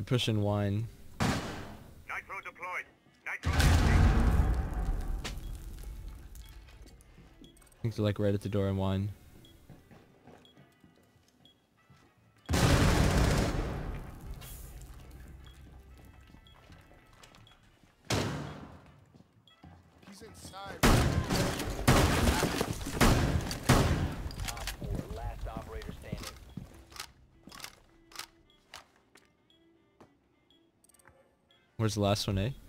pushing wine. Nitro deployed. Nitro testing. I think they're like right at the door in wine. He's inside. Op 4, last operator standing. Where's the last one, eh?